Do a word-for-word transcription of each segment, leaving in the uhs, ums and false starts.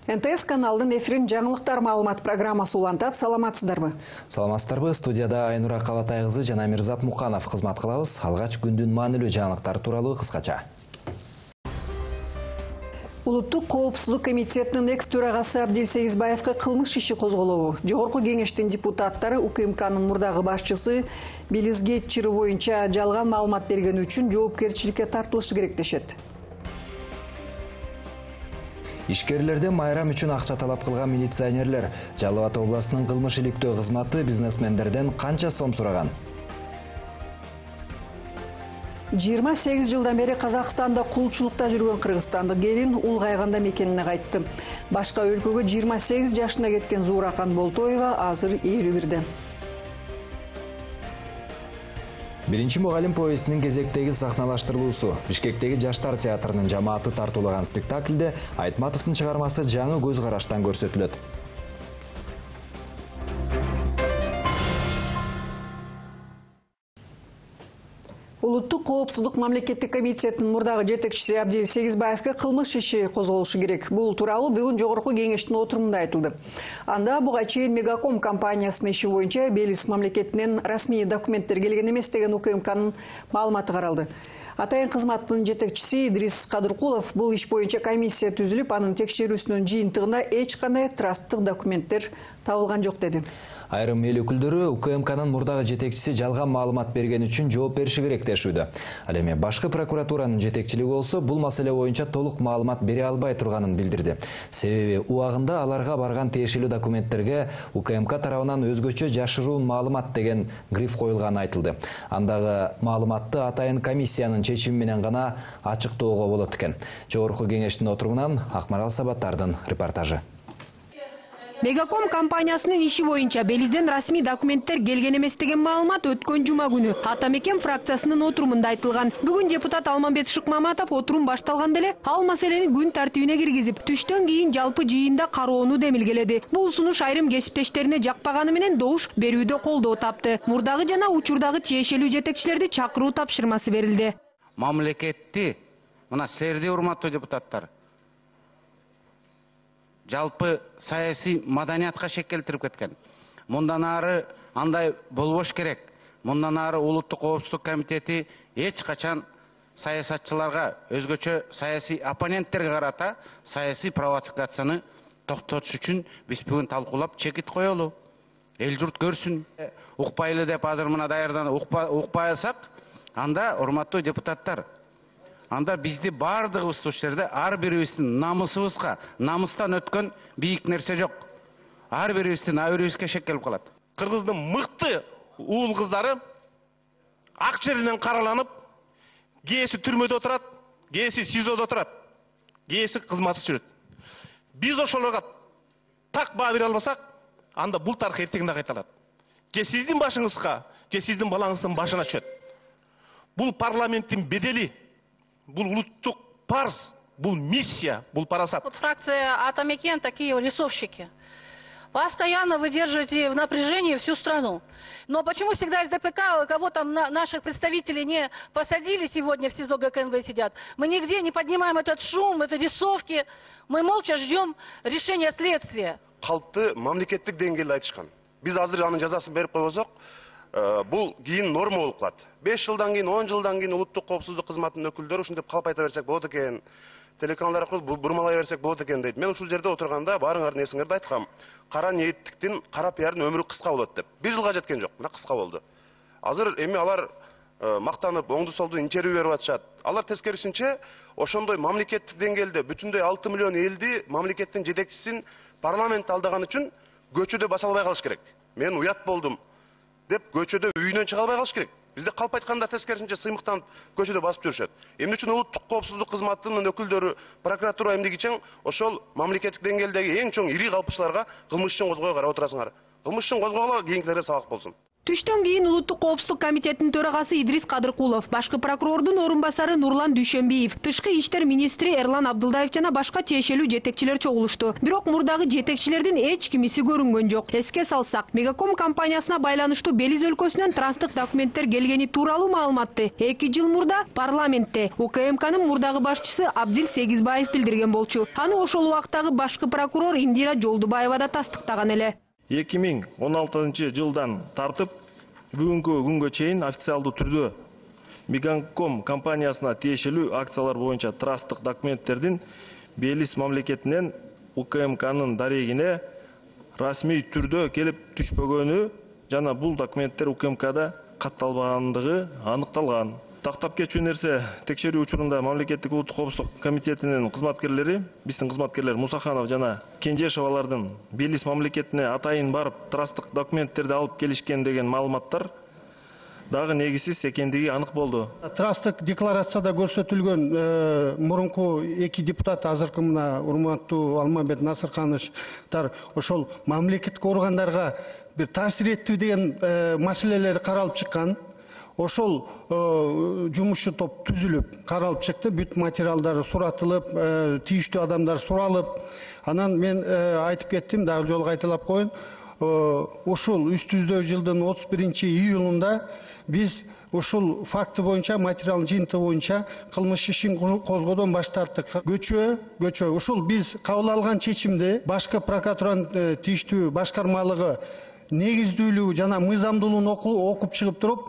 эн тэ эс каналдын эфирин жаңылыктар маалымат программасы улантат. Саламатсыздарбы? Саламатсыздарбы? Студияда Айнура Калатай кызы жана Мирзат Муканов кызмат кылабыз. Алгач күндүн маанилүү жаңылыктары тууралуу кыскача. Улуттук коопсуздук комитетинин экс төрагасы Абдил Сегизбаевга кылмыш иши козголобу. Жогорку кеңештин депутаттары У К М К'нын мурдагы башчысы Билис Гетчери боюнча жалган маалымат берген үчүн жоопкерчиликке тартылышы керек дешет. Ишкерлерден майрам үчүн акча талап кылган милиционерлер Жалал Абад областынын кылмыш иликтөө кызматы бизнесмендерден канча сом сураган? жыйырма сегиз жылдан бери Казакстанда кулчулукта жүргөн кыргызстандык келин улгайганда мекенине кайтты. Башка өлкөгө жыйырма сегиз жашына кеткен Зууракан Болтоева азыр элүү бирде. Биринчи мугалим повестинин кезектеги сахналаштырылуусу Бишкектеги Жаштар театрынын жамааты тартуулаган спектакльде Айтматовдун чыгармасы жаңы көз караштан көрсөтүлөт. Улуттук коопсуздук мамлекеттик комитетинин мурдагы жетекчиси Абдил Сегизбаевга кылмыш иши козголушу керек. Бул тууралуу бүгүн жогорку кеңештин отурумунда айтылды. Анда буга чейин Мегаком компаниясынын иши боюнча Белиз мамлекетинен расмий документтер келген эмес деген У К М К'нын маалыматы каралды. Атайын кызматтын жетекчиси Идрис Кадыркулов бул иш боюнча комиссия түзүлүп, анын текшерүүсүнүн жыйынтыгында эч кандай трасттык документтер табылган жок деди. Айрым эл өкүлдөрү У К М К'нын мурдагы жетекчиси жалган маалымат берген үчүн жооп бериши керек дешүүдө. Ал эми башкы прокуратуранын жетекчилиги болсо бул маселе боюнча толук маалымат бере албай турганын билдирди. Себеби убагында аларга барган тиешелүү документтерге У К М К тарабынан өзгөчө жашыруун маалымат деген гриф коюлганы айтылды. Андагы маалыматты атайын комиссиянын чечими менен гана ачыктоого болот экен. Жогорку кеңештин отурумунан Акмарал Сабаттардын репортажы. Мегаком компаниясынын иши боюнча Белизден расмий документтер келген эмес деген маалымат өткөн жума күнү Атамекен фракциясынын отурумунда айтылган. Бүгүн депутат Алмамбет Шыкмаматов отурум башталганда эле ал маселени күн тартибине киргизип, түштөн кийин жалпы жыйында кароону демилгеледи. Бул сунуш айрым кесиптештерине жакпаганы менен добуш берүүдө колдоо тапты. Мурдагы жана учурдагы тиешелүү жетекчилерди чакыруу тапшырмасы берилди. Мамлекетти, мына силерди урматтуу депутаттар, жалпы саясий маданиятка шек келтирип кеткен. Мындан ары андай болбош керек. Мындан ары улуттук коопсуздук комитети эч качан саясатчыларга, өзгөчө саясий оппоненттерге карата саясий провокацияны токтотуш үчүн биз бүгүн талкуулап чекит коелу. Эл журт көрсүн. Укпайлы деп азыр мына даярданып укпай алсак, анда урматтуу депутаттар, анда бизди бардыгыбыз ушул жерде ар бирибиздин намысыбызга, намыстан өткөн бийик нерсе жок. Ар бирибиздин абырыбызга шек келип калат. Кыргыздын мыкты уул кыздары ак жеринен караланып, кээси түрмөдө отурат, кээси СИЗОдо отурат, кээси кызматсыз жүрөт. Биз ошолорго так баа бере албасак, анда бул тарых эртеңинде кайталат. Же сиздин башыңызга, же сиздин балаңыздын башына түшөт. Бул парламенттин бедели, бул улуттук парз, бул миссия, бул парасат. Вот фракция Атамекен такие рисовщики. Постоянно вы держите в напряжении всю страну. Но почему всегда из Д П К, кого там на, наших представителей не посадили сегодня в СИЗО Г К Н В сидят? Мы нигде не поднимаем этот шум, это рисовки. Мы молча ждем решения следствия. Калпты мамлекеттик деңгээлде айтышкан. Биз азыр анын жазасын берип койбосок, бул кийин норма болуп калат. беш жылдан кийин, он жылдан кийин улуттук коопсуздук кызматынын өкүлдөрү ушинтип калп айта берсек болот экен. Телеканалдар аркылуу бурмалай берсек болот экен дейт. Мен ушул жерде отурганда баарыңардын эсиңерде айткам. Кара ниеттиктин, кара пиардын өмүрү кыска болот деп. бир жылга жеткен жок. Мына кыска болду. Азыр эми алар мактанып, оңду солду интервью берип атышат. Алар тескерисинче ошондой мамлекеттик деңгээлде бүтүндөй алты миллион элди мамлекеттин жетекчисин парламент алдаган үчүн көчөдө баса албай калыш керек. Мен уят болдум деп көчөдө үйүнөн чыга албай калыш керек. Бизде калп айтканда тескерисинче сыймыктанып көчөдө басып жүрүшөт. Эмне үчүн улуттук коопсуздук кызматынын өкүлдөрү, прокуратура эмнегичен ошол мамлекеттик деңгээлдеги эң чоң ири калпчыларга кылмыш ишин козгой карап отурасыңар. Кылмыш ишин козгогула, кийинкилерге сабак болсун. Түштөн кийин Улуттук коопсуздук комитетинин төрагасы Идрис Кадыркулов, башкы прокурордун орун басары Нурлан Дүйшөнбиев, тышкы иштер министри Эрлан Абдылдаев жана башка тиешелүү жетекчилер чогулушту. Бирок мурдагы жетекчилердин эч кимиси көрүнгөн жок. Эске салсак, Мегаком компаниясына байланыштуу Белиз өлкөсүнөн транспорттук документтер келгени тууралуу маалыматты эки жыл мурда парламентте УКМКнын мурдагы башчысы Абдил Сегизбаев билдирген болчу. Аны ошол убактагы башкы прокурор Индира Жолдубаева да тастыктаган эле. эки миң он алтынчы жылдан тартып бүгүнкү күнгө чейин официалдуу түрдө Мегаком компаниясына тиешелүү акциялар боюнча трасттык документтердин Белиз мамлекетинен УКМКнын дарегине расмий түрдө келип түшпөгөнү жана бул документтер УКМКда катталбагандыгы аныкталган. Тактап кетчү нерсе, текшерүү учурунда мамлекеттик улуттук коопсуздук комитетинин кызматкерлери, биздин кызматкерлер Мусаханов жана Кенжешевалардын Белиз мамлекетине атайын барып трасттык документтерди алып келишкен деген маалыматтар дагы негизсиз экендиги анык болду. Трасттык декларацияда көрсөтүлгөн мурунку эки депутат, азыркы мына урматтуу Алмамбет Насыркановичтар ошол мамлекеттик органдарга бир таасир этти деген маселелер каралып чыккан. Ошол жумушчу топ түзүлүп, каралып чыкты, бүт материалдары суратылып, тийиштүү адамдар суралып. Анан мен айтып кеттим, дагы жолу кайталап коеюн. Ошол үстүбүздө жылдын отуз биринчи июлунда биз ошол факты боюнча, материалдын жыйынтыгы боюнча кылмыш ишин козгоодон баш тарттык. Көчө, көчө. Ошол биз кабыл алган чечимди башкы прокуратуранын тийиштүү башкармалыгы негиздүүлүгү жана мыйзамдуулугун окуп чыгып туруп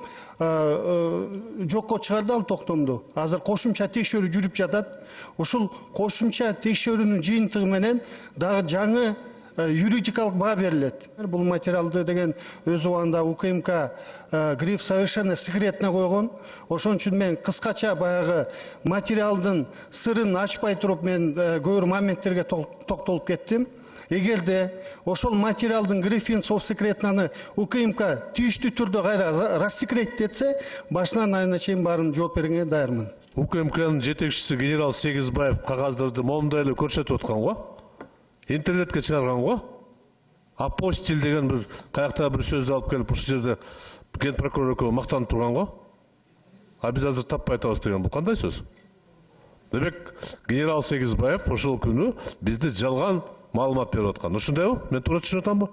жокко чыгарды ал токтомду. Азыр кошумча текшерүү жүрүп жатат. Ошол кошумча текшерүүнүн жыйынтыгы менен дагы жаңы юридикалык баа берилет. Бул материалды деген өз убагында УКМК гриф совершенно секретно койгон. Ошон үчүн мен кыскача баягы материалдын сырын ачпай туруп мен көп бир моменттерге токтолуп кеттим. Эгерде ошол материалдын грифин совсекретнаны УКМК тийиштүү түрдө кайра рассекреттетсе, башынан айына чейин баарын жооп бергенге даярмын. УКМКнын жетекчиси генерал Сегизбаев кагаздарды момундай эле көрсөтүп аткан го. Интернетке чыгарган го. Апостиль деген бир каякта бир сөздү алып келип ушул жерде ген прокурор экөө мактанып турган го. А биз азыр таппай атабыз деген бул кандай сөз? Демек, генерал Сегизбаев ошол күнү бизди жалган маалымат берип аткан. Ушундайбы? Мен туура түшүнүп атамбы?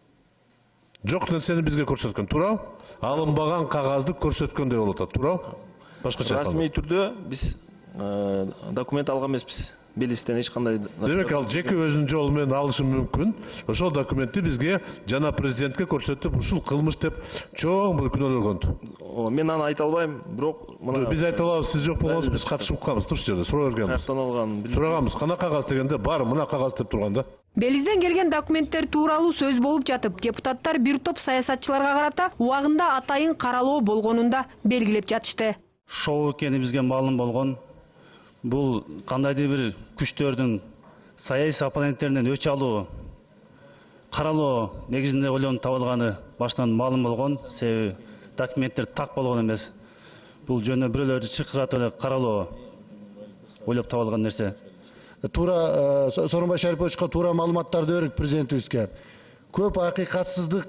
Жок нерсени бизге көрсөткөн, туурабы? Алынбаган кагазды көрсөткөндөй болуп атат, туурабы? Башкача айтканда. Расмий түрдө биз документ алган эмеспиз. Белизден эч кандай. Демек, ал жеке өзүнүн жолу менен алышы мүмкүн. Ошол документти бизге жана президентке көрсөтүп, ушул кылмыш деп чоң бир күнөөлөгөн. Мен аны айта албайм, бирок мына биз айта алабыз, сиз жок болгонсуз, биз катышып калабыз, туруш жерде суроо бергенбиз. Каяктан алган? Сураганбыз, кана кагаз дегенде бар, мына кагаз деп турганда. Белизден келген документтер тууралуу сөз болуп жатып, депутаттар бир топ саясатчыларга карата убагында атайын каралоо болгонун да белгилеп жатышты. Шоу экени бизге маалым болгон. Бул кандайдыр бир күчтөрдүн саясий оппоненттеринен өч алуу, каралоо негизинде ойлонуп табылганы баштан маалым болгон. Себеби документтер так болгон эмес. Бул жөнүндө бирөөлөрдү чакыртып эле каралоо ойлоп табылган нерсе. Тура Сооронбай Шариповичке туура маалыматтарды берик президентибизге. Көп акыйкатсыздык,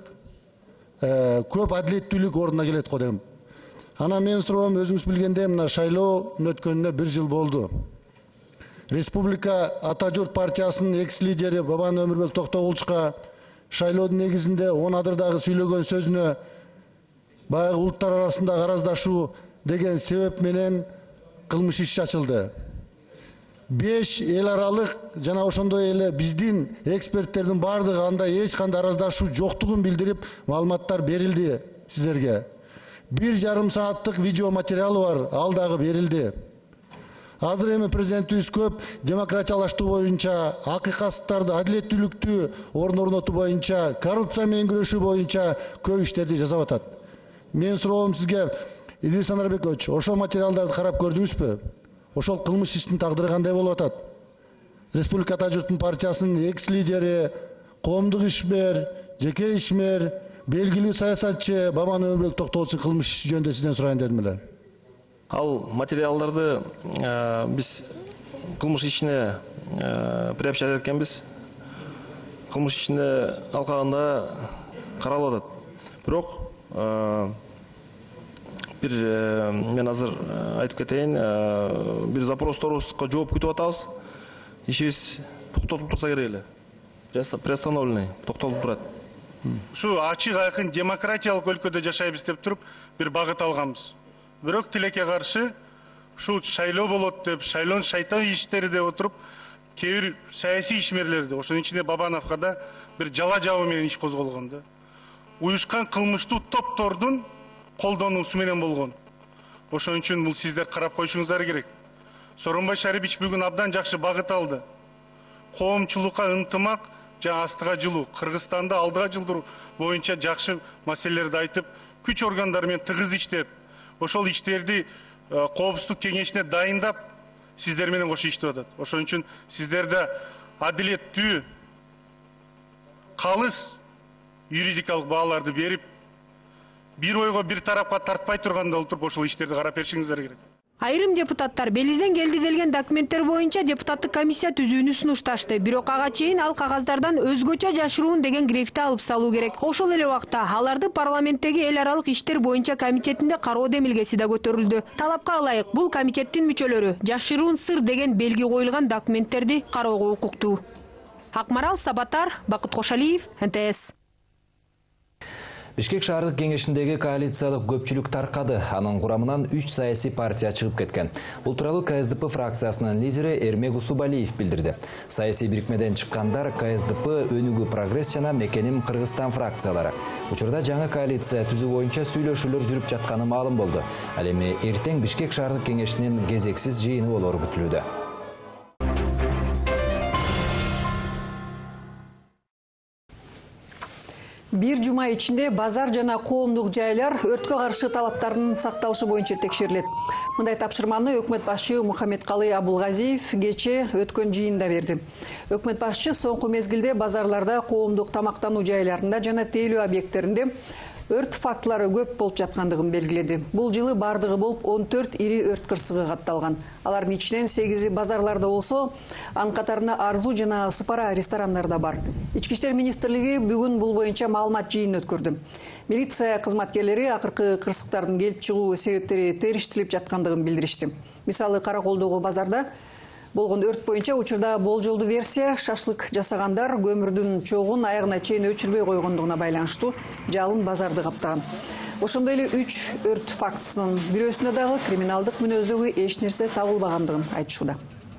көп адилеттүүлүк ордуна келет го дегем. Ана мен суроом, өзүңүз билгендей, мына шайлоонун өткөнүнө бир жыл болду. Республика Ата журт партиясынын экс-лидери Бабан Өмүрбек Токтогулчка шайлоодун негизинде он адырдагы сүйлөгөн сөзүнө баягы улуттар арасында караздашуу деген себеп менен кылмыш иш ачылды. беш эл аралык жана ошондой эле биздин эксперттердин бардыгы анда эч кандай араздашуу жоктугун билдирип, маалыматтар берилди сиздерге. Бир жарым сааттык видео материалы бар, ал дагы берилди. Азыр эми президентибиз көп демократиялаштыруу боюнча, акыйкатсыздарды, адилеттүүлүктү орнотуу боюнча, коррупция менен күрөшүү боюнча көп иштерди жасап атат. Мен суроом сизге, Идрис Анарбекович, ошол материалдарды карап көрдүңүзбү? Ошол кылмыш иштин тагдыры кандай болуп атат? Республика Ата журттун партиясынын экс-лидери, коомдук ишмер, жеке ишмер, белгилүү саясатчы Бабан Өмүрбек Токтогулчун кылмыш иши жөнүндө сизден сурайын дедим эле. Ал материалдарды биз кылмыш ишине приобщать эткенбиз. Кылмыш ишине алкагында каралып атат. Бирок бир мен азыр айтып кетейин, бир запросторубузга жооп күтүп атабыз. Ишибиз токтотуп турса керек эле. Приостановленный, токтотуп турат. Ушу ачык айкын демократиялык өлкөдө жашайбыз деп туруп бир багыт алганбыз. Бирок тилекке каршы ушу шайлоо болот деп, шайлоонун шайтан иштери деп отуруп, кээ бир саясий ишмерлерди, ошонун ичинде Бабановго да бир жала жабуу менен иш козголгон да. Уюшкан кылмыштуу топтордун колдонуусу менен болгон. Ошон үчүн бул сиздер карап коюшуңуздар керек. Сооронбай Шарипович бүгүн абдан жакшы багыт алды. Коомчулукка ынтымак жана астыга жылуу, Кыргызстанды алдыга жылдыруу боюнча жакшы маселелерди айтып, күч органдары менен тыгыз иштеп, ошол иштерди Коопсуздук кеңешине дайындап, сиздер менен кошо иштеп атат. Ошон үчүн сиздерде адилеттүү, калыс юридикалык бааларды берип, бир ойго бир тарапка тартпай турганда олтуруп ошол иштерди карап беришиңиздер керек. Айрым депутаттар Белизден келди делген документтер боюнча депутаттык комиссия түзүүнү сунушташты. Бирок ага чейин ал кагаздардан өзгөчө жашыруун деген грифти алып салуу керек. Ошол эле убакта аларды парламенттеги эл аралык иштер боюнча комитетинде кароо демилгеси да көтөрүлдү. Талапка ылайык бул комитеттин мүчөлөрү жашыруун сыр деген белги коюлган документтерди кароого укуктуу. Акмарал Сабатар, Бакыт Кошалиев, эн тэ эс. Бишкек шаардык кеңешиндеги коалициялык көпчүлүк таркады. Анын курамынан үч саясий партия чыгып кеткен. Бул тууралуу ка эс дэ пэ фракциясынын лидери Эрмек Усубалиев билдирди. Саясий бирикмеден чыккандар ка эс дэ пэ, Өнүгүү Прогресс жана Мекеним Кыргызстан фракциялары. Учурда жаңы коалиция түзүү боюнча сүйлөшүүлөр жүрүп жатканы маалым болду. Ал эми эртең Бишкек шаардык кеңешинин кезексиз жыйыны болору күтүлүүдө. Бир жума ичинде базар жана коомдук жайлар өрткө каршы талаптардын сакталышы боюнча текшерилет. Мындай тапшырманы өкмөт башчы Мухаммедкалый Абулгазиев кечээ өткөн жыйында берди. Өкмөт башчы соңку мезгилде базарларда, коомдук тамактануу жайларында жана тейлөө объекттеринде өрт фактылары көп болуп жаткандыгын белгиледи. Бул жылы бардыгы болуп он төрт ири өрт кырсыгы катталган. Алардын ичинен сегизи базарларда болсо, анын катарында Арзу жана Супара ресторандарда бар. Ички иштер министрлиги бүгүн бул боюнча маалымат жыйынын өткөрдү. Милиция кызматкерлери акыркы кырсыктардын келип чыгуу себептери териштирилип жаткандыгын билдиришти. Мисалы, Караколдогу базарда болгон өрт боюнча учурда болжолдуу версия шашлык жасагандар көмүрдүн чогун аягына чейин өчүрбөй койгондугуна байланыштуу жалын базарды каптаган. Ошондой эле үч өрт фактысынын бирөөсүндө дагы криминалдык мүнөздөгү эч нерсе табылбагандыгын айтышууда.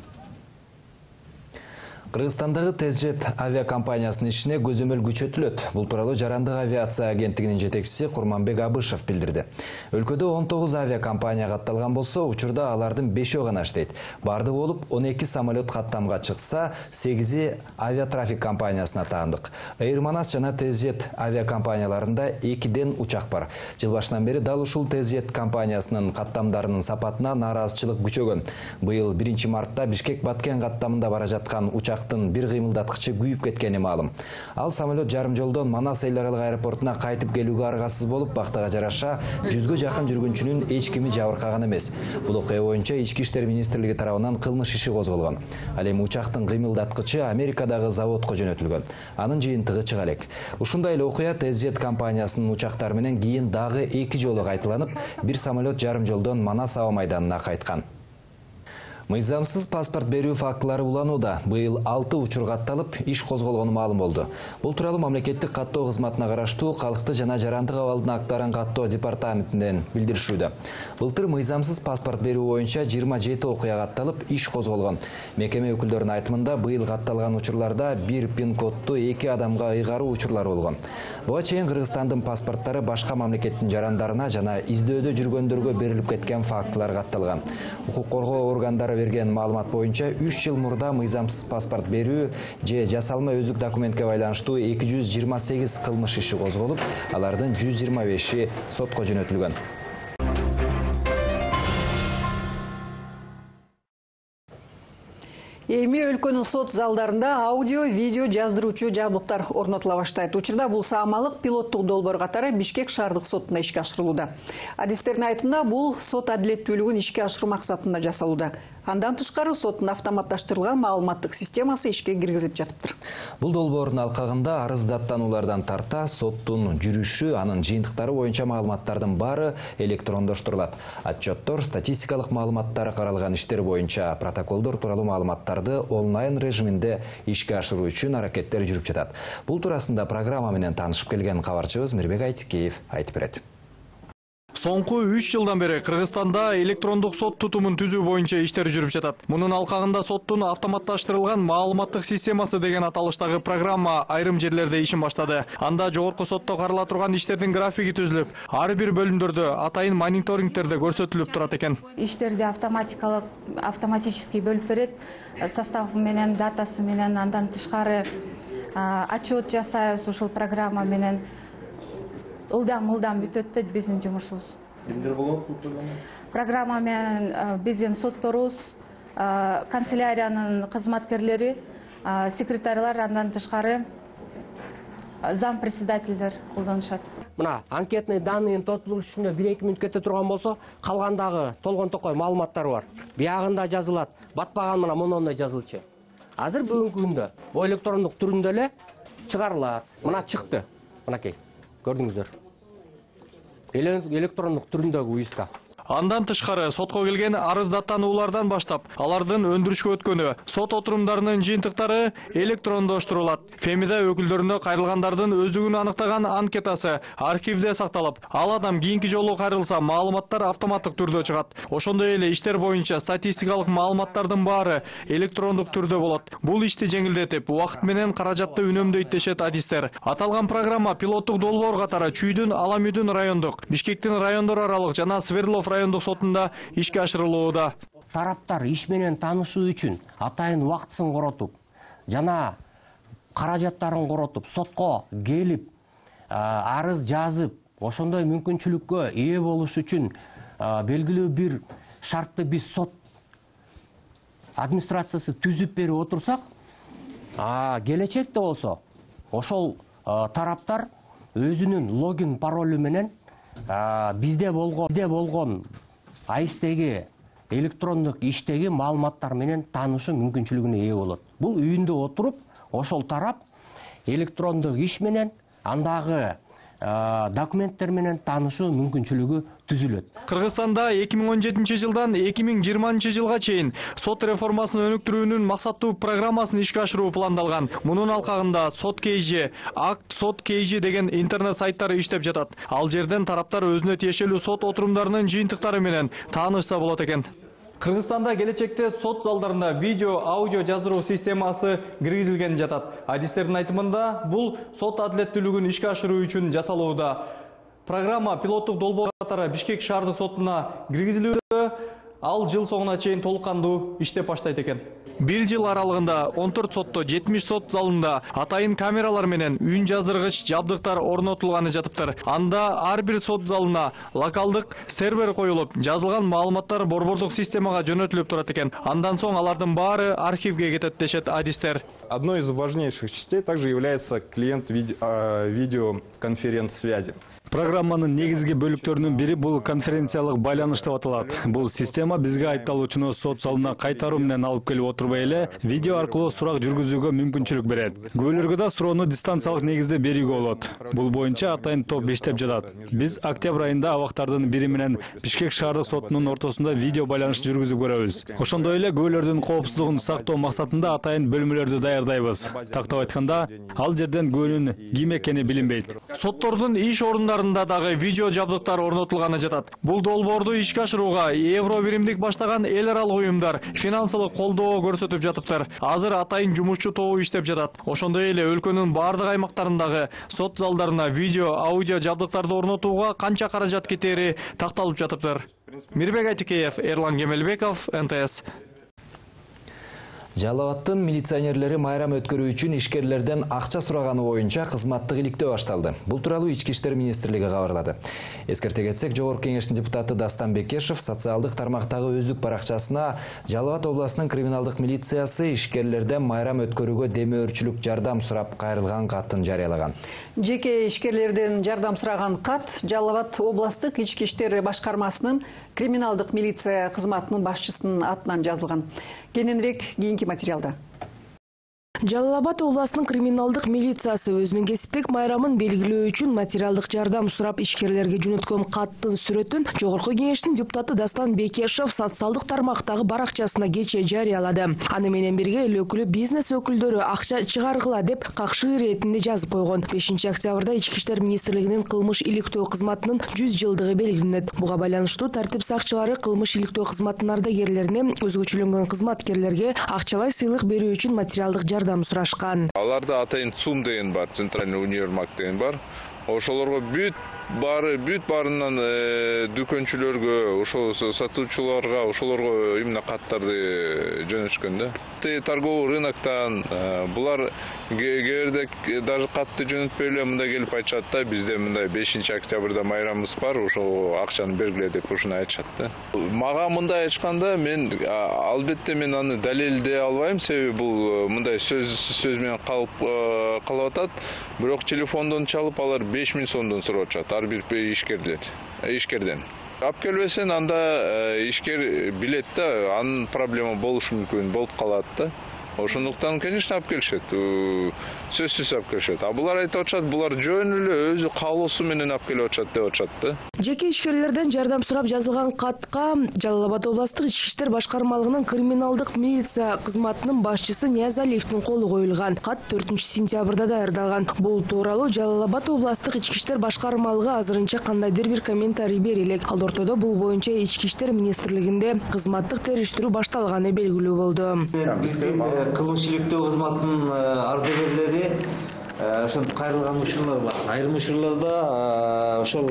Кыргызстандагы Тезжет авиакомпаниясынын ишине көзөмөл күчөтүлөт. Бул тууралуу Жарандык авиация агенттигинин жетекчиси Курманбек Абышев билдирди. Өлкөдө он тогуз авиакомпания катталган болсо, учурда алардын бешөө гана иштейт. Бардыгы болуп он эки самолет каттамга чыкса, сегизи авиатрафик компаниясына таандык. Эйр Манас жана Тезжет авиакомпанияларында экиден учак бар. Жыл башынан бери дал ушул Тезжет компаниясынын каттамдарынын сапатына нааразычылык күчөгөн. Быйыл биринчи мартта Бишкек Баткен каттамында бара жаткан учак бир кыймылдаткычы күйүп кеткени маалым. Ал самолет жарым жолдон Манас эл аралык аэропортуна кайтып келүүгө аргасыз болуп, бактага жараша жүзгө жакын жүргүнчүнүн эч кими жабыркаган эмес. Бул окуя боюнча Ички иштер министрлиги тарабынан кылмыш иши козголгон. Ал эми учактын кыймылдаткычы Америкадагы заводко жөнөтүлгөн. Анын жыйынтыгы чыга элек. Ушундай эле окуя Тезжет компаниясынын учактары менен кийин дагы эки жолу кайталанып, бир самолет жарым жолдон Манас аба майданына кайткан. Мыйзамсыз паспорт берүү фактылары уланууда. Быйыл алты учур катталып, иш козголгону маалым болду. Бул тууралуу мамлекеттик каттоо кызматына караштуу Калкты жана Жарандык абалдын актарын каттоо департаментинен билдиришүүдө. Былтыр мыйзамсыз паспорт берүү боюнча жыйырма жети окуя катталып, иш козголгон. Мекеме өкүлдөрүнүн айтымында быйыл катталган учурларда бир пин кодту эки адамга ыйгаруу учурлары болгон. Буга чейин Кыргызстандын паспорттары башка мамлекеттин жарандарына жана издөөдө жүргөндөргө берилип кеткен фактылар катталган. Укук коргоо органдары берген маалымат боюнча үч жыл мурда мыйзамсыз паспорт берүү же жасалма өздүк документке байланыштуу эки жүз жыйырма сегиз кылмыш иши козголуп, алардын жүз жыйырма беши сотко жөнөтүлгөн. Эми өлкөнүн сот залдарында аудио, видео жаздыруучу жабдыктар орнотула баштайт. Учурда бул саамалык пилоттук долбоор катары Бишкек шаардык сотуна ишке ашырылууда. Адистердин айтымында бул сот адилеттүүлүгүн ишке ашыруу максатында жасалууда. Андан тышкары соттун автоматташтырылган маалыматтык системасы ишке киргизилип жатыптыр. Бул долбоордун алкагында арыз даттануулардан тарта соттун жүрүшү, анын жыйынтыктары боюнча маалыматтардын баары электрондоштурулат. Отчеттор, статистикалык маалыматтары каралган иштер боюнча протоколдор тууралуу маалыматтарды онлайн режиминде ишке ашыруу үчүн аракеттер жүрүп жатат. Бул туурасында программа менен таанышып келген кабарчыбыз Мирбек Айтикеев айтып берет. Соңку үч жылдан бери Кыргызстанда электрондук сот тутумун түзүү боюнча иштер жүрүп жатат. Мунун алкагында соттун автоматташтырылган маалыматтык системасы деген аталыштагы программа айрым жерлерде ишин баштады. Анда жогорку сотто карала турган иштердин графиги түзүлүп, ар бир бөлүмдөрдө атайын мониторингтерде көрсөтүлүп турат экен. Иштерди автоматикалык, автоматически бөлүп берет, составы менен, датасы менен, андан тышкары отчет жасайбыз ушул программа менен. Ылдам-ылдам бүтөт дейт биздин жумушубуз. Кимдер болот бул программа? Программа менен биздин сотторубуз, канцеляриянын кызматкерлери, секретарлар, андан тышкары зам председательдер колдонушат. Мына анкетный данныйын толтуруш үчүн бир эки мүнөт кете турган болсо, калгандагы толгон токой маалыматтар бар. Биягында жазылат, батпаган мына монундай жазылчу. Азыр бүгүнкү күндө бул электрондук түрүндө эле чыгарылат. Мына чыкты. Мынакей. Көрдүңүздөр. Электрондук түрүндөгү уюска. Андан тышкары сотко келген арыз даттануулардан баштап, алардын өндүрүшкө өткөнү, сот отурумдарынын жыйынтыктары электрондоштурулат. Фемида өкүлдөрүнө кайрылгандардын өздүгүн аныктаган анкетасы архивде сакталып, ал адам кийинки жолу кайрылса, маалыматтар автоматтык түрдө чыгат. Ошондой эле иштер боюнча статистикалык маалыматтардын баары электрондук түрдө болот. Бул ишти жеңилдетип, убакыт менен каражатты үнөмдөйт дешет адистер. Аталган программа пилоттук долбоор катары Чүйдүн, Аламүйдүн райондук, Бишкектин райондор аралык жана Свердлов райондук сотунда ишке ашырылууда. Тараптар иш менен таанышуу үчүн атайын убактысын коротуп, жана каражаттарын коротуп, сотко келип, арыз жазып, ошондой мүмкүнчүлүккө ээ болуш үчүн белгилүү бир шартты биз сот администрациясы түзүп берип отурсак, келечекте болсо ошол тараптар өзүнүн логин паролу менен бизде болгон бизде болгон айстеги электрондук иштеги маалыматтар менен таанышуу мүмкүнчүлүгүнө ээ болот. Бул үйүндө отуруп, ошол тарап электрондук иш менен андагы документтер менен таанышуу мүмкүнчүлүгү түзүлөт. Кыргызстанда эки миң он жетинчи жылдан эки миң жыйырманчы жылга чейин сот реформасын өнүктүрүүнүн максаттуу программасын ишке ашыруу пландалган. Мунун алкагында сот кейжи, акт сот кейжи деген интернет сайттары иштеп жатат. Ал жерден тараптар өзүнө тиешелүү сот отурумдарынын жыйынтыктары менен таанышса болот экен. Кыргызстанда келечекте сот залдарында видео, аудио жаздыруу системасы киргизилген жатат. Адистердин айтымында бул сот адилеттүүлүгүн ишке ашыруу үчүн жасалууда. Программа пилоттук долбоор катары Бишкек шаардык сотуна киргизилүүдө, ал жыл соңуна чейин толук кандуу иштеп баштайт экен. Бир жыл аралыгында он төрт сотто жетимиш сот залында атайын камералар менен үн жаздыргыч жабдыктар орнотулганы жатыптыр. Анда ар бир сот залына локалдык сервер коюлуп, жазылган маалыматтар борбордук системага жөнөтүлүп турат экен. Андан соң алардын баары архивге кетет дешет адистер. Одной из важнейших частей также является клиент видеоконференц-связи. Программанын негизги бөлүктөрүнүн бири бул конференциялык байланыш деп аталат. Бул система бизге айыпталуучуну сот залына кайтаруу менен алып келип отурбай эле видео аркылуу сурак жүргүзүүгө мүмкүнчүлүк берет. Күбөлөргө да суроону дистанциялык негизде берүүгө болот. Бул боюнча атайын топ иштеп жатат. Биз октябрь айында абактардын бири менен Бишкек шаардык сотунун ортосунда видео байланыш жүргүзүп көрөбүз. Ошондой эле күбөлөрдүн коопсуздугун сактоо максатында атайын бөлмөлөрдү даярдайбыз. Тактап айтканда, ал жерден күбөнүн ким экени билинбейт. Соттордун иш орундарында дагы видео жабдыктар орнотулганы жатат. Бул долбоорду ишке ашырууга Евро биримдик баштаган эл аралык уюмдар финансылык колдоо көрсөтүп жатыптыр. Азыр атайын жумушчу тобу иштеп жатат. Ошондой эле өлкөнүн бардык аймактарындагы сот залдарына видео, аудио жабдыктарды орнотууга канча каражат кетери такталып жатыптыр. Мирбек Айтикеев, Эрлан Кемелбеков, эн тэ эс. Жалал Абадтын милиционерлери майрам өткөрүү үчүн ишкерлерден акча сураганы боюнча кызматтык иликтөө башталды. Бул тууралуу Ички иштер министрлиги кабарлады. Эскерте кетсек, Жогорку Кеңештин депутаты Дастан Бекешев социалдык тармактагы өздүк баракчасына Жалал Абад областынын криминалдык милициясы ишкерлерден майрам өткөрүүгө демөөрчүлүк жардам сурап кайрылган катын жарыялаган. Жеке ишкерлерден жардам сураган кат Жалал Абад областык ички иштер башкармасынын криминалдык милиция кызматынын башчысынын атынан жазылган. Кененирээк кийинки материалда. Жалал Абад областынын криминалдык милициясы өзүнүн кесиптик майрамын белгилөө үчүн материалдык жардам сурап ишкерлерге жөнөткөн каттын сүрөтүн Жогорку Кеңештин депутаты Дастан Бекешев социалдык тармактагы баракчасына кечээ жарыялады. Аны менен бирге эл өкүлү бизнес өкүлдөрү акча чыгаргыла деп какшы иретинде жазып койгон. бешинчи октябрда Ички иштер министрлигинин кылмыш иликтөө кызматынын жүз жылдыгы белгиленет. Буга байланыштуу тартип сакчылары кылмыш иликтөө кызматынын ардагерлерине өзгөчөлөнгөн кызматкерлерге акчалай сыйлык берүү үчүн материалдык жардам сурашкан. Аларда атайын ЦУМ деген бар, Центральный универмаг деген бар. Ошолорго бүт бары бүт барынан дүкөнчүлөргө, ошол сатуучуларга, ошолорго именно каттарды жөнөтүшкөн да. Торговый рыноктан булар кээде даже катты жөнөтпөй эле мындай келип айтышат да, бизде мындай бешинчи октябрда майрамыбыз бар, ошол акчаны бергиле деп ушуну айтышат да. Мага мындай айтышканда мен албетте мен аны далилдей албайм, себеби бул мындай сөз сөз менен калып калып атат. Бирок телефондон чалып алар беш миң сомдон сурап атышат ар бир ишкерлер, ишкерден. Алып келбесен анда ишкер билет да, анын проблема болушу мүмкүн, болуп калат да. Ошондуктан, конечно, алып келишет. Сөзсүз алып келишет. А булар айтып атышат, булар жөн эле өзү каалоосу менен алып келип атышат деп атышат да. Жеке ишкерлерден жардам сурап жазылган катка Жалал Абад областык ички иштер башкармалыгынын криминалдык милиция кызматынын башчысы Ниязалиевдин колу коюлган. Кат төртүнчү сентябрда даярдалган. Бул тууралуу Жалал Абад областык ички иштер башкармалыгы азырынча кандайдыр бир комментарий бере элек. Ал ортодо бул боюнча ички иштер министрлигинде кызматтык териштирүү башталганы белгилүү болду. Кылмыш иликтөө кызматынын ардагерлери ошентип кайрылган учурлар бар. Айрым учурларда ошол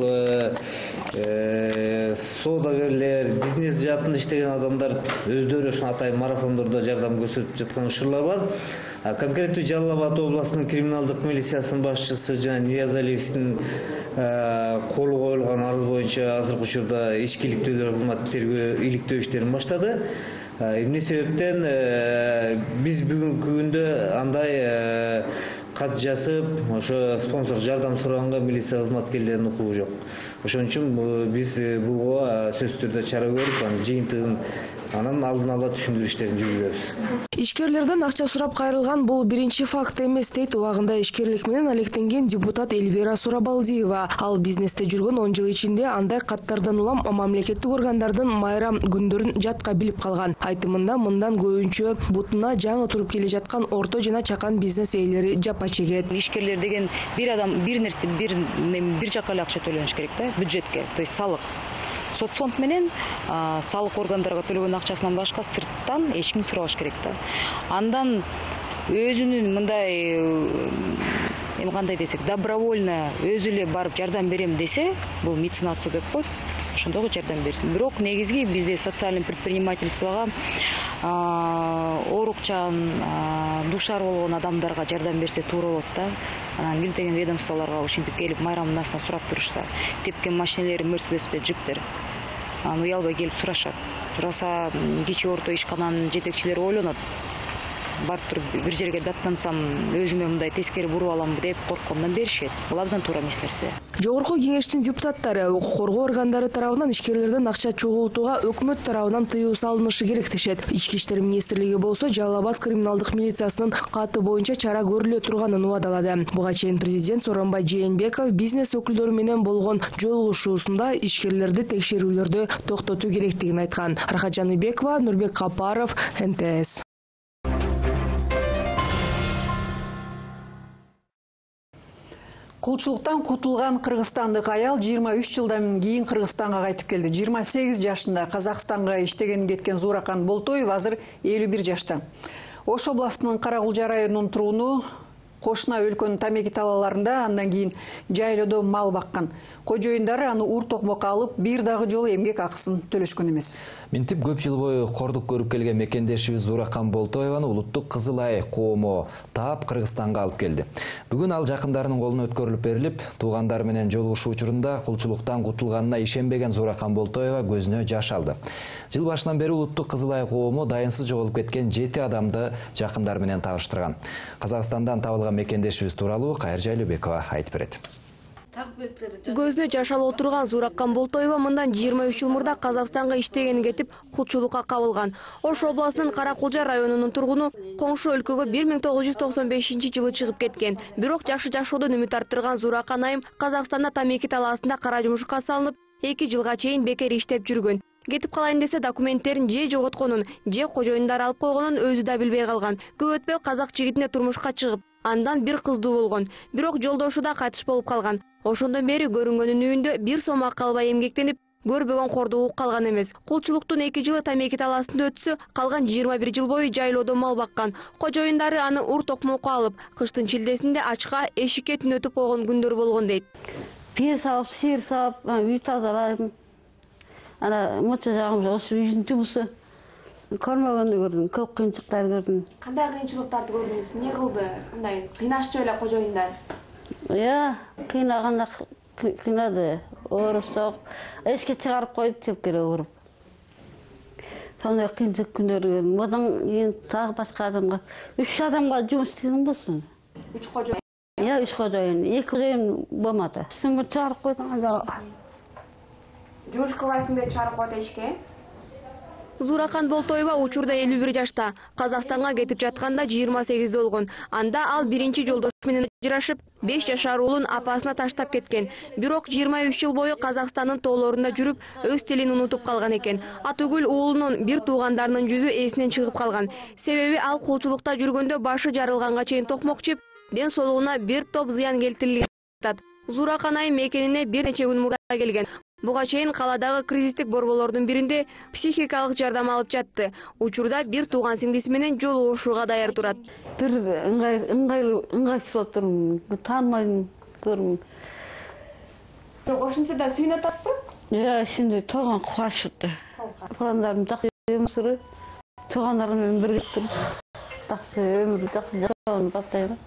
соодагерлер, бизнес жаатында иштеген адамдар өздөрү ошо атайын марафондордо жардам көрсөтүп жаткан учурлар бар. Конкреттүү Жалал Абад областынын криминалдык милициясынын башчысы жана Ниязалиевдин колу коюлган арыз боюнча азыркы учурда ички иликтөөлөр кызматы иликтөө иштерин баштады. Эмне себептен биз бүгүнкү күндө андай кат жазып, ошо спонсор жардам сураганга милиция кызматкерлеринин укугу жок. Ошон үчүн биз буга сөзсүз түрдө чара көрүп, анын жыйынтыгын анан алдын ала түшүндүрүү иштерин жүргүзөбүз. Ишкерлерден акча сурап кайрылган бул биринчи факт эмес дейт убагында ишкерлик менен алектенген депутат Эльвира Сурабалдиева. Ал бизнесте жүргөн он жыл ичинде андай каттардан улам мамлекеттик органдардын майрам күндөрүн жатка билип калган. Айтымында мындан көбүнчө бутуна жаңы туруп келе жаткан орто жана чакан бизнес ээлери жапа чегет. Ишкерлер деген бир адам бир нерсе бир бир жака эле акча төлөнүш керек да, бюджетке, то есть салык. Соцфонд менен салык органдарга төлөгөн акчасынан башка сырттан эч ким сурабаш керек да. Андан өзүнүн мындай эми кандай десек, добровольно өзү эле барып жардам берем десе, бул меценатство деп коет. Ошондого жардам берсин. Бирок негизги бизде социальный предпринимательствого оорукчан, душар болгон адамдарга жардам берсе туура болот да. Анан килдеген ведомстволорго ушинтип келип майрамынасына сурап турушса, тепкен машинелери Мерседеспе, джиптер. Аны уялбай келип сурашат. Сураса кичи орто ишкананын жетекчилери ойлонот. Барып туруп бир жерге даттансам, өзүмө мындай тескери буруп аламбы деп корккондон беришет. Бул абдан туура эмес нерсе. Жогорку Кеңештин депутаттары укук коргоо органдары тарабынан ишкерлерден акча чогултууга өкмөт тарабынан тыюу салынышы керек дешет. Ички иштер министрлиги болсо Жалал Абад криминалдык милициясынын каты боюнча чара көрүлө турганын убадалады. Буга чейин президент Сооронбай Жээнбеков бизнес өкүлдөрү менен болгон жолугушуусунда ишкерлерди текшерүүлөрдү токтотуу керектигин айткан. Рахат Жаныбекова, Нурбек Капаров, Эн Тэ Эс. Кулчулуктан кутулган кыргызстандык аял жыйырма үч жылдан кийин Кыргызстанга кайтып келди. жыйырма сегиз жашында Казакстанга иштеген кеткен Зууракан Болтоев азыр элүү бир жашта. Ош областынын Каракулжа районунун тургуну кошуна өлкөнүн тамеки талаларында, андан кийин жайлоодо мал баккан. Кожоюндары аны ур токмокко алып, бир дагы жолу эмгек акысын төлөшкөн эмес. Минтип көп жыл бою кордук көрүп келген мекендешибиз Зуракан Болтоеваны улуттук Кызыл Ай коому таап Кыргызстанга алып келди. Бүгүн ал жакындарынын колуна өткөрүлүп берилип, туугандары менен жолугушуу учурунда кулчулуктан кутулганына ишенбеген Зуракан Болтоева көзүнө жаш алды. Жыл башынан бери улуттук Кызыл Ай коому дайынсыз жоголуп кеткен жети адамды жакындары менен табыштырган. Казакстандан табылган мекендешибиз тууралуу Кайыр Жайлообекова айтып берет. Көзүнө жаш алып отурган Зуракан Болтоева мындан жыйырма үч жыл мурда Казакстанга иштеген кетип, кулчулукка кабылган. Ош областынын Каракулжа районунун тургуну, коңшу өлкөгө бир миң тогуз жүз токсон бешинчи жылы чыгып кеткен. Бирок жакшы жашоодон үмүт арттырган Зуракан айым Казакстанда тамеки талаасында кара жумушка салынып, эки жылга чейин бекер иштеп жүргөн. Кетип калайын десе документтерин же жоготконун, же кожоюндар алып койгонун өзү да билбей калган. Көп өтпөй казак жигитине турмушка чыгып, андан бир кыздуу болгон. Бирок жолдошу да кайтыш болуп калган. Ошондон бери көрүнгөнүн үйүндө бир сом акы албай эмгектенип, көрбөгөн корду угуп калган эмес. Кулчулуктун эки жылы тамеки талаасында өтсө, калган жыйырма бир жыл бою жайлоодо мал баккан. Кожоюндары аны ур токмокко алып, кыштын шилдесинде ачка эшикке түнөтүп койгон күндөр болгон дейт. Пиер сабап, сиыр сабап, үй тазалайм. Ана моча жагым ошо үйдүн жумусу. Көрмөгөндү көрдүм, көп кыйынчылыктар көрдүм. Кандай кыйынчылыктарды көрдүңүз? Эмне кылды? Кандай кыйнашчу эле кожоюндар? Я, кыйнаганда кыйнады. Оорусок, эшикке чыгарып койду тепкире уруп. Сондай кыйынчылык күндөрдү көрдүм. Мындан кийин дагы башка адамга, үч адамга жумуш истедим болсун. Үч кожоюн. Я, үч кожоюн, эки кожоюн болмады. Сыңгы чыгарып койдум анда. Жумуш кылбайсың деп чыгарып койду эшикке? Зуракан Болтоева учурда элүү бир жашта. Казакстанга кетип жатканда жыйырма сегизде болгон. Анда ал биринчи жолдошу менен ажырашып, беш жашар уулун апасына таштап кеткен. Бирок жыйырма үч жыл бою Казакстандын тоолорунда жүрүп, өз тилин унутуп калган экен. Атүгүл уулунун бир туугандарынын жүзү эсинен чыгып калган. Себеби ал кулчулукта жүргөндө башы жарылганга чейин токмок жеп, ден соолугуна бир топ зыян келтирилген. Зуракан айым мекенине бир нече күн мурда келген. Буга чейин каладагы кризистик борборлордун биринде психикалык жардам алып жатты. Учурда бир тууган сиңдиси менен жолугушууга даяр турат. Бир ыңгай ыңгайлуу ыңгайсыз болуп турмун. Таанымайм, көрүм. Ошентсе да сүйүнүп атасызбы? Я, ичинде толгон кубаныч өттү. Туугандарым жакшы өмүр сүрүп, туугандарым менен бирге туруп, жакшы өмүр, жакшы жашоону баштайм.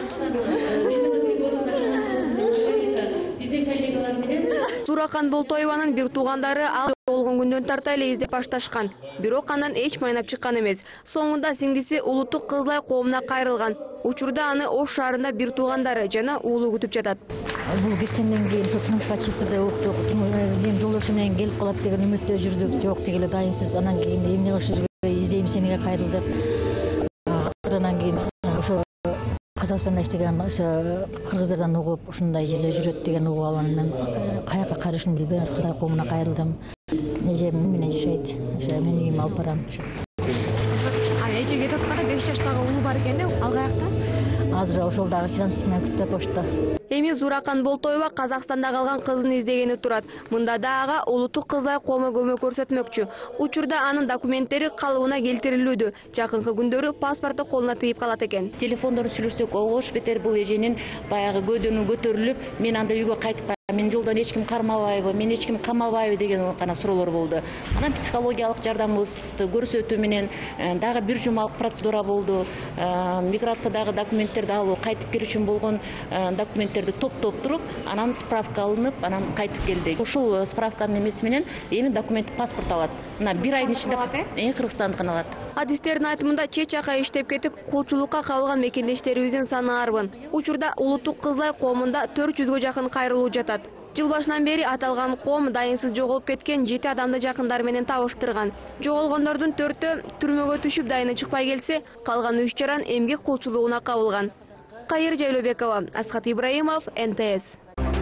Зуракан Болтоеванын бир туугандары ал болгон күндөн тарта эле издеп башташкан. Бирок андан эч майнап чыккан эмес. Соңунда сиңдиси улуттук Кызыл Ай коомуна кайрылган. Учурда аны Ош шаарында бир туугандары жана уулу күтүп жатат. Бул кеткенден кийин ошо турмушка чыкты да уктук. Эми жолдошу менен келип калат деген үмүттө жүрдүк. Жок тигиле дайынсыз. Анан кийин эмне кылышыбызды издейм сениге кайрылдык. Анан кийин ошо Казакстанда иштеген ошо кыргыздардан угуп, ушундай жерде жүрөт деген угуп алып, мен каяка кайрышымды билбей, ошо Кызыл Ай коомуна кайрылдым. Эжем менен жашайт. Ошо мен үйүмө алып барам. А эже кетип атканда беш жаштагы уулу бар экен да, ал каякта? Азыр ошол дагы чыдамсыздык менен күтүп Ошто. Эми Зуракан Болтоева Казакстанда калган кызын издегени турат. Мында да ага улуттук Кызыл Ай коому көмөк көрсөтмөкчү. Учурда анын документтери калыбына келтирилүүдө. Жакынкы күндөрү паспорту колуна тийип калат экен. Телефондон сүйлөшсөк, ош бетер бул эженин баягы көдөнү көтөрүлүп, мен анда үйгө кайтып мен жолдон эч ким кармабайбы, мен эч ким камалбайбы деген гана суроолор болду. Анан психологиялык жардамыбызды көрсөтүү менен дагы бир жумалык процедура болду. Миграциядагы документтерди алуу, кайтып келүү үчүн болгон документтерди топтоп туруп, анан справка алынып, анан кайтып келди. Ушул справканын эмеси менен эми документ паспорт алат. Мына бир айдын ичинде эң Кыргызстандыкын алат. Адистердин айтымында чет жака иштеп кетип, кулчулукка кабылган мекендештерибиздин саны арбын. Учурда улуттук Кызыл Ай коомунда төрт жүзгө жакын кайрылуу жатат. Жыл башынан бери аталган коом дайынсыз жоголуп кеткен жети адамды жакындары менен табыштырган. Жоголгондордун төртөө түрмөгө түшүп дайыны чыкпай келсе, калган үч жаран эмгек кулчулугуна кабылган. Кайыр Жайлообекова, Асхат Ибраимов, эн тэ эс.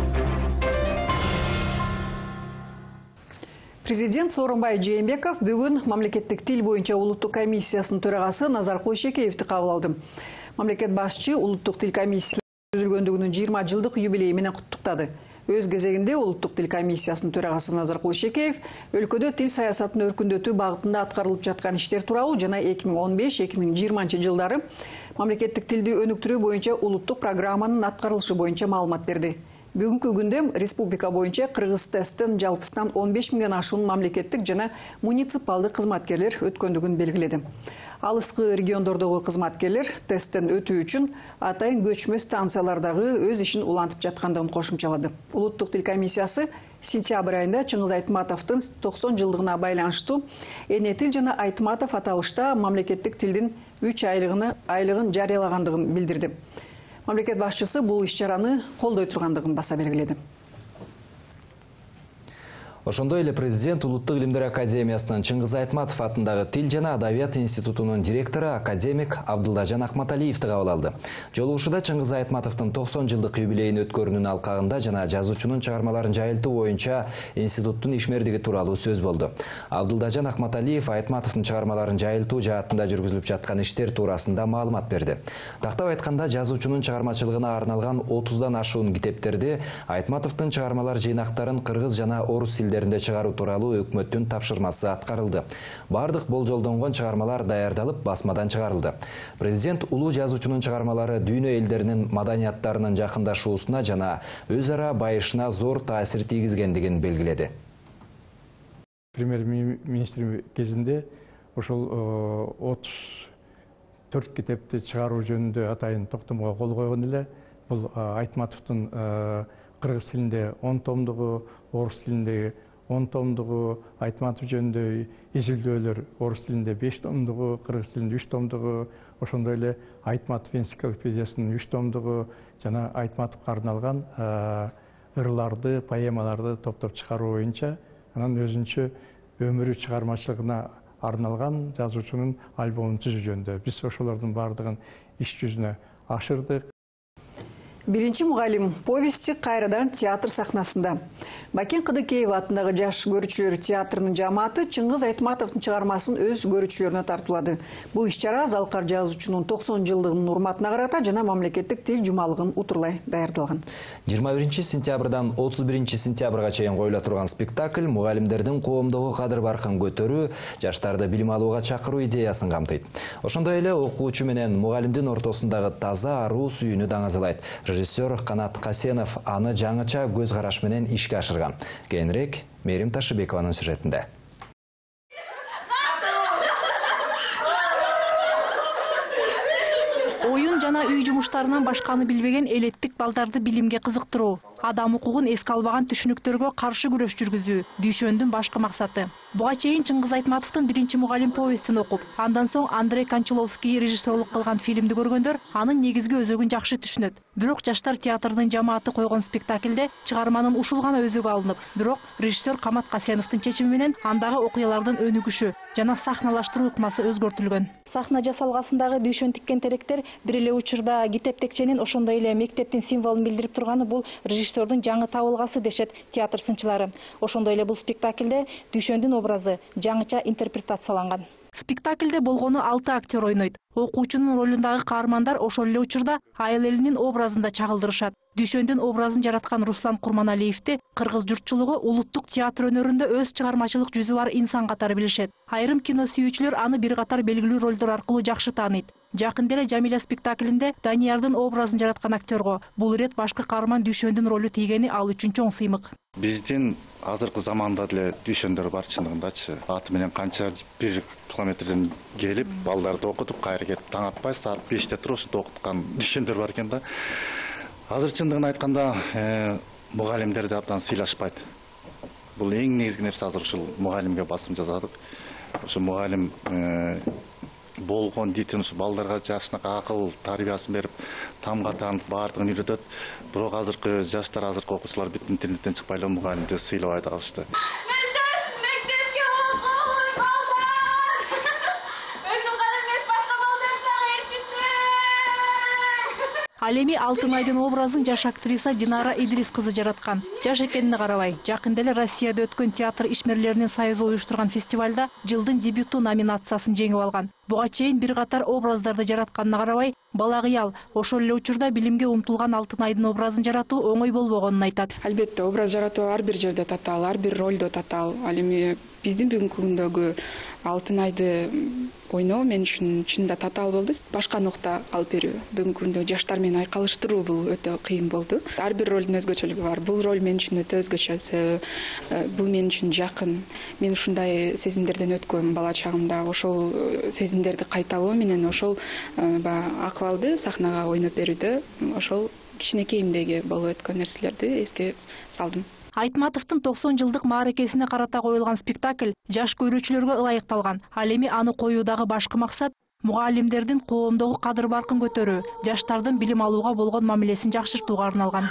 Президент Сооронбай Жээнбеков бүгүн мамлекеттик тил боюнча улуттук комиссиясынын төрагасы Назаркул Шекеевди кабыл алды. Мамлекет башчы улуттук тил комиссиясы түзүлгөндүгүнүн жыйырма жылдык юбилейи менен куттуктады. Өз кезегинде Улуттук тил комиссиясынын төрагасы Назаркул Шекеев өлкөдө тил саясатын өркүндөтүү багытында аткарылып жаткан иштер тууралуу жана эки миң он беш эки миң жыйырманчы жылдары мамлекеттик тилди өнүктүрүү боюнча улуттук программанын аткарылышы боюнча маалымат берди. Бүгүнкү күндө республика боюнча кыргыз тесттен жалпысынан он беш миңден ашуун мамлекеттик жана муниципалдык кызматкерлер өткөндүгүн белгиледи. Алыскы региондордогу кызматкерлер тесттен өтүү үчүн атайын көчмө станциялардагы өз ишин улантып жаткандыгын кошумчалады. Улуттук тил комиссиясы сентябрь айында Чыңгыз Айтматовдун токсон жылдыгына байланыштуу эне тил жана Айтматов аталышта мамлекеттик тилдин үч айлыгына айлыгын жарыялагандыгын билдирди. Мамлекет башчысы бул иш-чараны колдой тургандыгын баса белгиледи. Ошондой эле президент Улуттук илимдер академиясынын Чыңгыз Айтматов атындагы Тил жана Адабият институтунун директору академик Абдылдажан Ахматалиевди кабыл алды. Жолугушууда Чыңгыз Айтматовдун токсон жылдык юбилейин өткөрүүнүн алкагында жана жазуучунун чыгармаларын жайылтуу боюнча институттун ишмердиги тууралуу сөз болду. Абдылдажан Ахматалиев Айтматовдун чыгармаларын жайылтуу жаатында жүргүзүлүп жаткан иштер туурасында маалымат берди. Тактап айтканда, жазуучунун чыгармачылыгына арналган отуздан ашуун китептерди Айтматовдун чыгармалар жыйнактарын кыргыз жана орус тилдеринде чыгаруу тууралуу өкмөттүн тапшырмасы аткарылды. Бардык болжолдонгон чыгармалар даярдалып, басмадан чыгарылды. Президент улуу жазуучунун чыгармалары дүйнө элдеринин маданияттарынын жакындашуусуна жана өз ара байышына зор таасир тийгизгендигин белгиледи. Премьер-министр кезинде ошол отуз төрт китепти чыгаруу жөнүндө атайын токтомго кол койгон эле. Бул Айтматовдун кыргыз тилинде он томдугу, орус тилинде он томдугу, Айтматов жөнүндө изилдөөлөр орус тилинде беш томдугу, кыргыз тилинде үч томдугу, ошондой эле Айтматов энциклопедиясынын үч томдугу жана Айтматовго арналган ырларды, поэмаларды топтоп чыгаруу боюнча анан өзүнчө өмүрү чыгармачылыгына арналган жазуучунун альбомун түзүү жөнүндө биз ошолордун баардыгын иш жүзүнө ашырдык. Биринчи мугалим повести кайрадан театр сахнасында. Бакен Кыдыкеев атындагы жаш көрүүчүлөр театрынын жамааты Чыңгыз Айтматовдун чыгармасын өз көрүүчүлөрүнө тартуулады. Бул иш-чара залкар жазуучунун токсон жылдыгынын урматына карата жана мамлекеттик тил жумалыгын утурлай даярдалган. жыйырма биринчи сентябрдан отуз биринчи сентябрга чейин коюла турган спектакль мугалимдердин коомдогу кадыр-баркын көтөрүү, жаштарды билим алууга чакыруу идеясын камтыйт. Ошондой эле окуучу менен мугалимдин ортосундагы таза аруу сүйүүнү даңазалайт. Режиссер Канат Касенов аны жаңыча көз караш менен ишке ашырган. Кийинирээк Мерим Ташыбекованын сюжетинде. Оюн жана үй жумуштарынан башканы билбеген элеттик балдарды билимге кызыктыруу, адам укугун эске албаган түшүнүктөргө каршы күрөш жүргүзүү дүйшөндүн башкы максаты. Буга чейин Чыңгыз Айтматовдун биринчи мугалим повестин окуп, андан соң Андрей Кончаловский режиссерлук кылган фильмди көргөндөр анын негизги өзөгүн жакшы түшүнөт. Бирок жаштар театрынын жамааты койгон спектакльде чыгарманын ушул гана өзөгү алынып, бирок режиссер Камат Касеновдун чечими менен андагы окуялардын өнүгүшү жана сахналаштыруу ыкмасы өзгөртүлгөн. Сахна жасалгасындагы дүйшөн тиккен теректер бир эле учурда китеп текченин, ошондой эле мектептин символун билдирип турганы бул режиссердун жаңы табылгасы дешет театр сынчылары. Ошондой эле бул спектакльде дүйшөндүн образы жаңыча интерпретацияланган. Спектакльде болгону алты актер ойнойт. Окуучунун ролундагы каармандар ошол эле учурда айыл элинин образында чагылдырышат. Дүйшөндүн образын жараткан Руслан Курманалиевди кыргыз журтчулугу улуттук театр өнөрүндө өз чыгармачылык жүзү бар инсан катары билишет. Айрым кино сүйүүчүлөр аны бир катар белгилүү ролдор аркылуу жакшы тааныйт. Жакында эле Жамиля спектаклинде Даниярдын образын жараткан актерго бул ирет башкы каарман дүйшөндүн ролу тийгени ал үчүн чоң сыймык. Биздин азыркы заманда деле дүйшөндөр бар чындыгындачы. Аты менен канча бир километрден келип, балдарды окутуп, кайра кетип, таң атпай саат беште туруп ушинтип окуткан дүйшөндөр бар экен да. Азыр чындыгын айтканда, мугалимдерди абдан сыйлашпайт. Бул эң негизги нерсе азыр ушул мугалимге басым жасадык. Ошо мугалим болгон дейтин ушу балдарга жашынакы акыл тарбиясын берип, тамга таанып баардыгын үйрөтөт. Бирок азыркы жаштар, азыркы окуучулар бүт интернеттен чыкпай эле мугалимди сыйлабай калышты. Ал эми Алтын айдын образын жаш актриса Динара Идрис кызы жараткан. Жаш экенине карабай, жакында эле Россияда өткөн театр ишмерлеринин союзу уюштурган фестивалда жылдын дебюту номинациясын жеңип алган. Буга чейин бир катар образдарды жаратканына карабай, бала кыял ошол эле учурда билимге умтулган Алтын айдын образын жаратуу оңой болбогонун айтат. Албетте, образ жаратуу ар бир жерде татаал, ар бир ролдо татаал. Ал эми биздин бүгүнкү күндөгү Алтын айды ойноо мен үчүн чынында татаал болду. Башка нукта алып берүү, бүгүнкү күндө жаштар менен айкалыштыруу бул өтө кыйын болду. Ар бир ролдун өзгөчөлүгү бар. Бул роль мен үчүн өтө өзгөчө, бул мен үчүн жакын. Мен ушундай сезимдерден өткөм бала чагымда. Ошол сезимдерди кайталоо менен ошол акыбалды сахнага ойноп берүүдө ошол кичинекейимдеги болуп өткөн нерселерди эске салдым. Айтматовдун токсон жылдык мааракесине карата коюлган спектакль жаш көрүүчүлөргө ылайыкталган. Ал эми аны коюудагы башкы максат мугалимдердин коомдогу кадыр баркын көтөрүү, жаштардын билим алууга болгон мамилесин жакшыртууга арналган.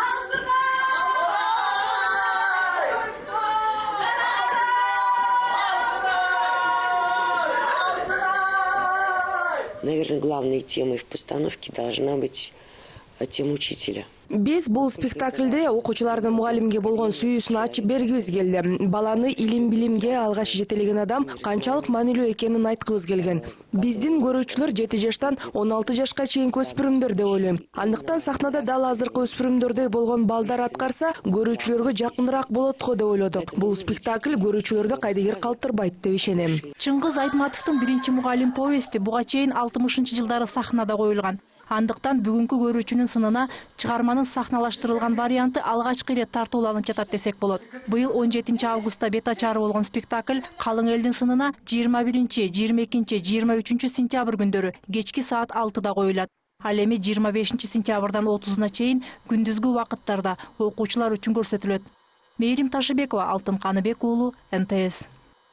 Наверное, главной темой в постановке должна быть тема учителя. Биз бул спектакльде окуучулардын мугалимге болгон сүйүүсүн ачып бергибиз келди. Баланы илим-билимге алгач жетелеген адам канчалык маанилүү экенин айткыбыз келген. Биздин көрүүчүлөр жети жаштан он алты жашка чейинки өспүрүмдөр деп ойлойм. Андыктан сахнада дал азыркы өспүрүмдөрдөй болгон балдар аткарса, көрүүчүлөргө жакыныраак болот го деп ойлодук. Бул спектакль көрүүчүлөрдү кайдыгер калтырбайт деп ишенем. Чыңгыз Айтматовдун биринчи мугалим повести буга чейин алтымышынчы жылдары сахнада коюлган. Андыктан бүгүнкү көрүүчүнүн сынына чыгарманын сахналаштырылган варианты алгачкы ирет тартууланып жатат десек болот. Быйыл он жетинчи августта бет ачары болгон спектакль калың элдин сынына жыйырма биринчи, жыйырма экинчи, жыйырма үчүнчү сентябрь күндөрү кечки саат алтыда коюлат. Ал эми жыйырма бешинчи сентябрдан отузуна чейин күндүзгү убакыттарда окуучулар үчүн көрсөтүлөт. Мээрим Ташыбекова, Алтын Каныбек уулу, эн тэ эс.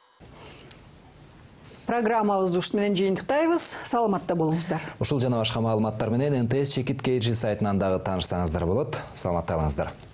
Программабызды ушун менен жыйынтыктайбыз. Саламатта болуңуздар. Ушул жана башка маалыматтар менен эн тэ эс чекит кей жи сайтынан дагы таанышсаңыздар болот. Саламатта калыңыздар.